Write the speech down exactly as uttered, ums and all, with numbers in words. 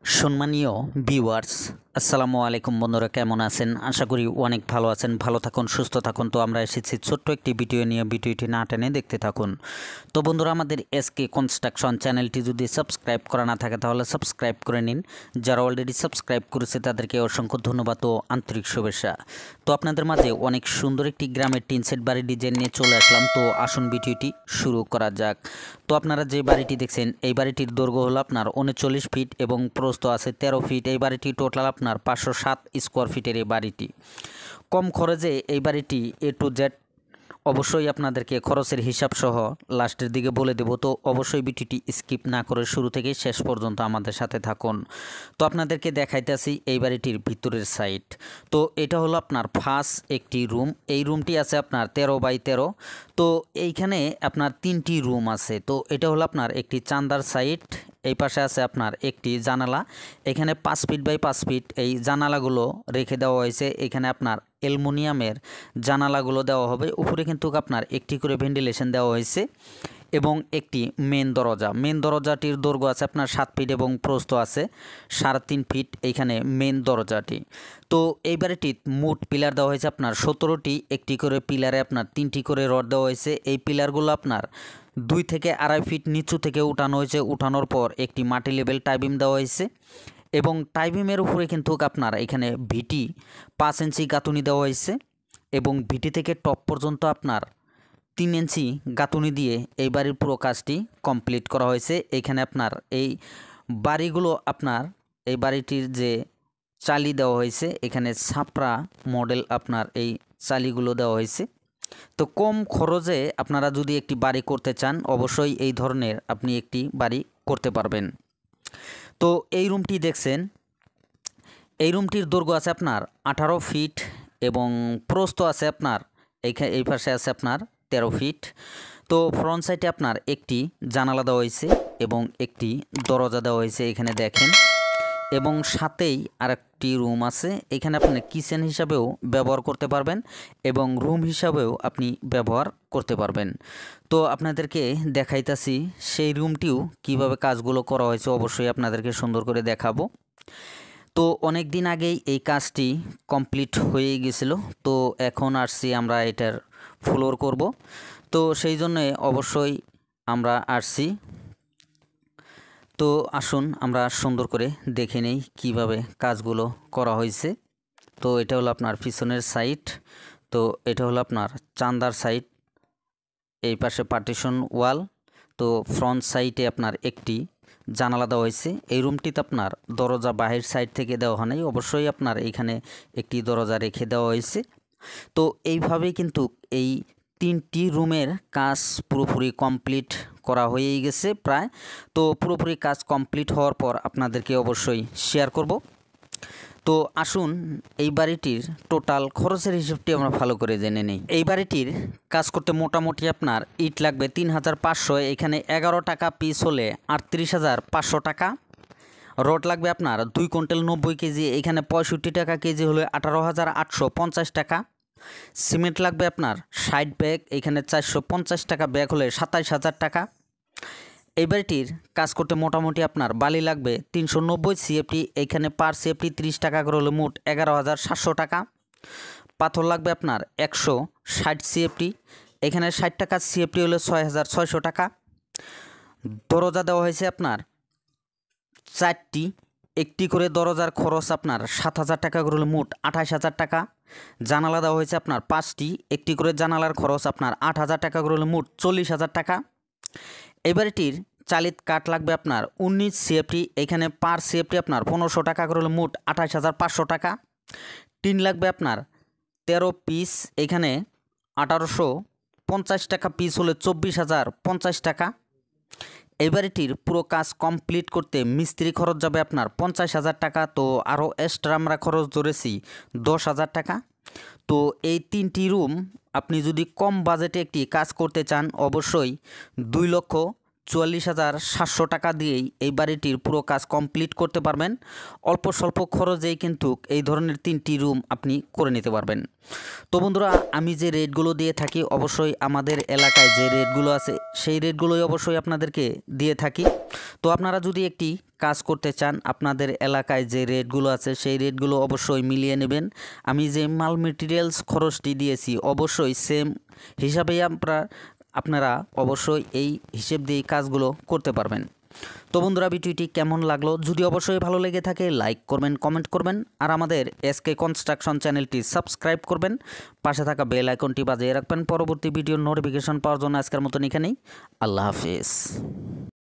সম্মানীয় ভিউয়ার্স, আসসালামু আলাইকুম। বন্ধুরা কেমন আছেন? আশা করি অনেক ভালো আছেন। ভালো থাকুন, সুস্থ থাকুন। তো আমরা এসেছি ছোট্ট একটি ভিডিও নিয়ে, ভিডিওটি না টেনে দেখতে থাকুন। তো বন্ধুরা, আমাদের এসকে কনস্ট্রাকশন চ্যানেলটি যদি সাবস্ক্রাইব করা না থাকে তাহলে সাবস্ক্রাইব করে নিন। যারা অলরেডি সাবস্ক্রাইব করেছে তাদেরকে অসংখ্য ধন্যবাদ ও আন্তরিক শুভেচ্ছা। তো আপনাদের মাঝে অনেক সুন্দর একটি গ্রামের টিন সেট বাড়ি ডিজাইন নিয়ে চলে আসলাম। তো আসুন ভিডিওটি শুরু করা যাক। তো আপনারা যে বাড়িটি দেখছেন এই বাড়িটির দৈর্ঘ্য হলো আপনার উনচল্লিশ ফিট এবং প্রস্থ আছে তেরো ফিট। এই বাড়িটি টোটাল আপনার পাঁচশো সাত স্কোয়ার ফিটের এই বাড়িটি। কম খরচে এই বাড়িটি এ টু জেড অবশ্যই আপনাদেরকে খরচের হিসাব সহ লাস্টের দিকে বলে দেব। তো অবশ্যই ভিডিওটি স্কিপ না করে শুরু থেকে শেষ পর্যন্ত আমাদের সাথে থাকুন। তো আপনাদেরকে দেখাইতেছি এই বাড়িটির ভিতরের সাইড। তো এটা হলো আপনার ফার্স্ট একটি রুম। এই রুমটি আছে আপনার তেরো বাই তেরো। তো এইখানে আপনার তিনটি রুম আছে। তো এটা হলো আপনার একটি চান্দার সাইড। এই পাশে আছে আপনার একটি জানালা। এখানে পাঁচ ফিট বাই পাঁচ ফিট এই জানালাগুলো রেখে দেওয়া হয়েছে। এখানে আপনার অ্যালুমিনিয়ামের জানালাগুলো দেওয়া হবে। উপরে কিন্তু আপনার একটি করে ভেন্টিলেশন দেওয়া হয়েছে এবং একটি মেন দরজা। মেন দরজাটির দৈর্ঘ্য আছে আপনার সাত ফিট এবং প্রস্থ আছে সাড়ে তিন ফিট এইখানে মেন দরজাটি। তো এই বাড়িটির মোট পিলার দেওয়া হয়েছে আপনার সতেরোটি। একটি করে পিলারে আপনার তিনটি করে রড দেওয়া হয়েছে। এই পিলারগুলো আপনার দুই থেকে আড়াই ফিট নিচু থেকে উঠানো হয়েছে। উঠানোর পর একটি মাটি লেভেল টাইবিম দেওয়া হয়েছে এবং টাইবিমের উপরে কিন্তু আপনার এখানে ভিটি পাঁচ ইঞ্চি গাঁথুনি দেওয়া হয়েছে এবং ভিটি থেকে টপ পর্যন্ত আপনার তিন ইঞ্চি গাঁথুনি দিয়ে এই বাড়ির পুরো কাজটি কমপ্লিট করা হয়েছে। এখানে আপনার এই বাড়িগুলো আপনার এই বাড়িটির যে চালি দেওয়া হয়েছে এখানে ছাপড়া মডেল আপনার এই চালিগুলো দেওয়া হয়েছে। তো কম খরচে আপনারা যদি একটি বাড়ি করতে চান অবশ্যই এই ধরনের আপনি একটি বাড়ি করতে পারবেন। তো এই রুমটি দেখছেন, এই রুমটির দৈর্ঘ্য আছে আপনার আঠারো ফিট এবং প্রস্থ আছে আপনার এইখানে এই পাশে আছে আপনার তেরো ফিট। তো ফ্রন্ট সাইডে আপনার একটি জানালা দেওয়া হয়েছে এবং একটি দরজা দেওয়া হয়েছে এখানে দেখেন, এবং সাথেই আরেকটি রুম আছে। এখানে আপনি কিচেন হিসাবেও ব্যবহার করতে পারবেন এবং রুম হিসাবেও আপনি ব্যবহার করতে পারবেন। তো আপনাদেরকে দেখাইতাছি সেই রুমটিও কিভাবে কাজগুলো করা হয়েছে, অবশ্যই আপনাদেরকে সুন্দর করে দেখাবো। তো অনেক দিন আগেই এই কাজটি কমপ্লিট হয়ে গেছিল। তো এখন আসছি আমরা এটার ফ্লোর করব। তো সেই জন্য অবশ্যই আমরা আসছি। তো আসুন আমরা সুন্দর করে দেখে নেই কিভাবে কাজগুলো করা হয়েছে। তো এটা হলো আপনার পিছনের সাইড। তো এটা হলো আপনার চান্দার সাইড, এই পাশে পার্টিশন ওয়াল। তো ফ্রন্ট সাইডে আপনার একটি জানালা দেওয়া হয়েছে। এই রুমটিতে আপনার দরজা বাহির সাইড থেকে দেওয়া হয় নাই, অবশ্যই আপনার এইখানে একটি দরজা রেখে দেওয়া হয়েছে। তো এইভাবেই কিন্তু এই তিনটি রুমের কাজ পুরোপুরি কমপ্লিট করা হয়েই গেছে প্রায়। তো পুরোপুরি কাজ কমপ্লিট হওয়ার পর আপনাদেরকে অবশ্যই শেয়ার করব। তো আসুন এই বাড়িটির টোটাল খরচের হিসাবটি আমরা ভালো করে জেনে নিই। এই বাড়িটির কাজ করতে মোটামুটি আপনার ইট লাগবে তিন হাজার পাঁচশো, এখানে এগারো টাকা পিস হলে আটত্রিশ হাজার পাঁচশো টাকা। রড লাগবে আপনার দুই কুইন্টাল নব্বই কেজি, এখানে পঁয়ষট্টি টাকা কেজি হলে আঠারো হাজার আটশো পঞ্চাশ টাকা। সিমেন্ট লাগবে আপনার ষাট ব্যাগ, এখানে চারশো পঞ্চাশ টাকা ব্যাগ হলে সাতাইশ হাজার টাকা। এই বাড়িটির কাজ করতে মোটামুটি আপনার বালি লাগবে তিনশো নব্বই সিএফটি, এইখানে পার সিএফটি তিরিশ টাকা করে হলে মোট এগারো হাজার সাতশো টাকা। পাথর লাগবে আপনার একশো ষাট সিএফটি, এখানে ষাট টাকা সিএফটি হলে ছয় হাজার ছয়শো টাকা। দরজা দেওয়া হয়েছে আপনার চারটি, একটি করে দরজার খরচ আপনার সাত হাজার টাকা করে হলে মোট আঠাশ হাজার টাকা। জানালা দেওয়া হয়েছে আপনার পাঁচটি, একটি করে জানালার খরচ আপনার আট হাজার টাকা করে হলে মোট চল্লিশ হাজার টাকা। এই বাড়িটির চালিত কাঠ লাগবে আপনার উনিশ সিএফটি, এখানে পার সিএফটি আপনার পনেরোশো টাকা করে হলে মোট আঠাশ হাজার পাঁচশো টাকা। টিন লাগবে আপনার তেরো পিস, এখানে আঠারোশো পঞ্চাশ টাকা পিস হলে চব্বিশ হাজার পঞ্চাশ টাকা। এই বাড়িটির পুরো কাজ কমপ্লিট করতে মিস্ত্রি খরচ যাবে আপনার পঞ্চাশ হাজার টাকা। তো আরও এক্সট্রা আমরা খরচ ধরেছি দশ হাজার টাকা। তো এই তিনটি রুম আপনি যদি কম বাজেটে একটি কাজ করতে চান অবশ্যই দুই লক্ষ চুয়াল্লিশ হাজার সাতশো টাকা দিয়েই এই বাড়িটির পুরো কাজ কমপ্লিট করতে পারবেন। অল্প স্বল্প খরচেই কিন্তু এই ধরনের তিনটি রুম আপনি করে নিতে পারবেন। তো বন্ধুরা, আমি যে রেটগুলো দিয়ে থাকি অবশ্যই আমাদের এলাকায় যে রেটগুলো আছে সেই রেটগুলোই অবশ্যই আপনাদেরকে দিয়ে থাকি। তো আপনারা যদি একটি কাজ করতে চান, আপনাদের এলাকায় যে রেটগুলো আছে সেই রেটগুলো অবশ্যই মিলিয়ে নেবেন। আমি যে মাল মেটেরিয়ালস খরচটি দিয়েছি অবশ্যই সেম হিসাবেই আপনারা আপনারা অবশ্যই এই হিসেব দিয়ে কাজগুলো করতে পারবেন। তো বন্ধুরা, ভিডিওটি কেমন লাগলো যদি অবশ্যই ভালো লেগে থাকে লাইক করবেন, কমেন্ট করবেন, আর আমাদের এসকে কনস্ট্রাকশন চ্যানেলটি সাবস্ক্রাইব করবেন, পাশে থাকা বেল আইকনটি বাজিয়ে রাখবেন পরবর্তী ভিডিওর নোটিফিকেশন পাওয়ার জন্য। আজকের মতন এখানেই, আল্লাহ হাফেজ।